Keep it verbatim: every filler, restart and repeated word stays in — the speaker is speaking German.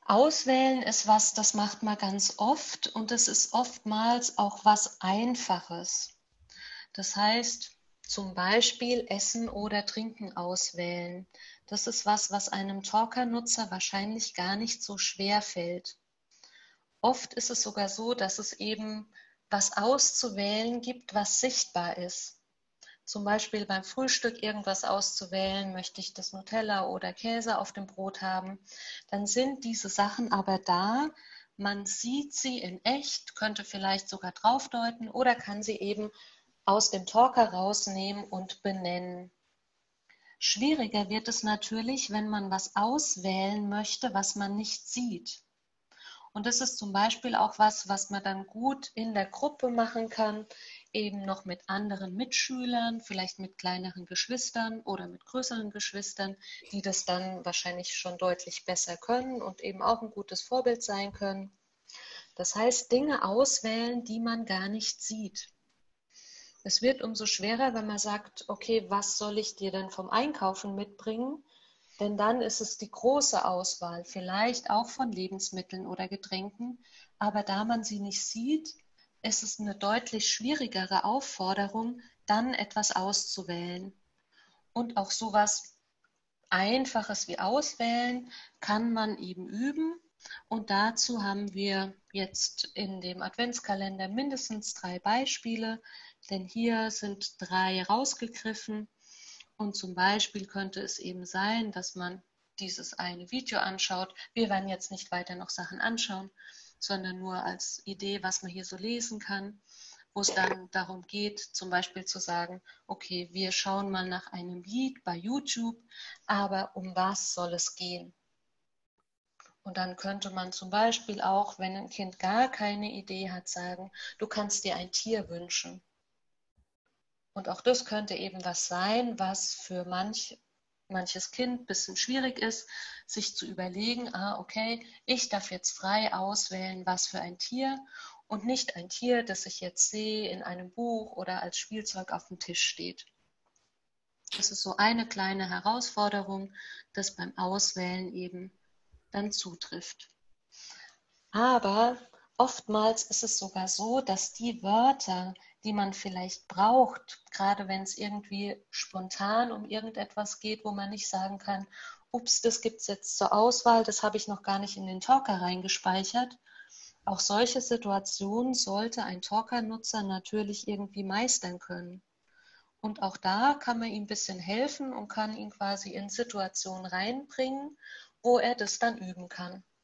Auswählen ist was, das macht man ganz oft und es ist oftmals auch was Einfaches. Das heißt, zum Beispiel Essen oder Trinken auswählen. Das ist was, was einem Talker-Nutzer wahrscheinlich gar nicht so schwer fällt. Oft ist es sogar so, dass es eben was auszuwählen gibt, was sichtbar ist. Zum Beispiel beim Frühstück irgendwas auszuwählen, möchte ich das Nutella oder Käse auf dem Brot haben, dann sind diese Sachen aber da, man sieht sie in echt, könnte vielleicht sogar draufdeuten oder kann sie eben aus dem Talker rausnehmen und benennen. Schwieriger wird es natürlich, wenn man was auswählen möchte, was man nicht sieht. Und das ist zum Beispiel auch was, was man dann gut in der Gruppe machen kann, eben noch mit anderen Mitschülern, vielleicht mit kleineren Geschwistern oder mit größeren Geschwistern, die das dann wahrscheinlich schon deutlich besser können und eben auch ein gutes Vorbild sein können. Das heißt, Dinge auswählen, die man gar nicht sieht. Es wird umso schwerer, wenn man sagt, okay, was soll ich dir denn vom Einkaufen mitbringen? Denn dann ist es die große Auswahl, vielleicht auch von Lebensmitteln oder Getränken. Aber da man sie nicht sieht, ist es eine deutlich schwierigere Aufforderung, dann etwas auszuwählen. Und auch sowas Einfaches wie Auswählen kann man eben üben. Und dazu haben wir jetzt in dem Adventskalender mindestens drei Beispiele, denn hier sind drei rausgegriffen. Und zum Beispiel könnte es eben sein, dass man dieses eine Video anschaut. Wir werden jetzt nicht weiter noch Sachen anschauen, sondern nur als Idee, was man hier so lesen kann, wo es dann darum geht, zum Beispiel zu sagen, okay, wir schauen mal nach einem Lied bei YouTube, aber um was soll es gehen? Und dann könnte man zum Beispiel auch, wenn ein Kind gar keine Idee hat, sagen, du kannst dir ein Tier wünschen. Und auch das könnte eben was sein, was für manch, manches Kind ein bisschen schwierig ist, sich zu überlegen, ah, okay, ich darf jetzt frei auswählen, was für ein Tier und nicht ein Tier, das ich jetzt sehe in einem Buch oder als Spielzeug auf dem Tisch steht. Das ist so eine kleine Herausforderung, das beim Auswählen eben dann zutrifft. Aber oftmals ist es sogar so, dass die Wörter, die man vielleicht braucht, gerade wenn es irgendwie spontan um irgendetwas geht, wo man nicht sagen kann, ups, das gibt es jetzt zur Auswahl, das habe ich noch gar nicht in den Talker reingespeichert. Auch solche Situationen sollte ein Talker-Nutzer natürlich irgendwie meistern können. Und auch da kann man ihm ein bisschen helfen und kann ihn quasi in Situationen reinbringen, wo er das dann üben kann.